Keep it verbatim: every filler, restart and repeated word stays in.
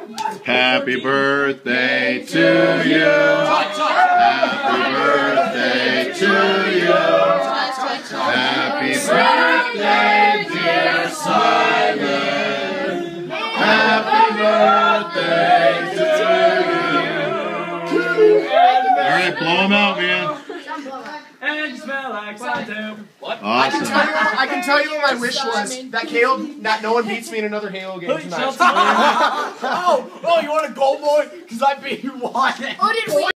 Happy birthday to you. Happy birthday to you. Happy birthday, dear Simon. Happy birthday to you. Alright, blow him out, man. And you smell like Santa. What? Awesome. I can tell you. I can tell you what my wish was. That Halo. That no one beats me in another Halo game tonight. oh, oh, you want a gold boy? Because I beat you one. Oh, did we?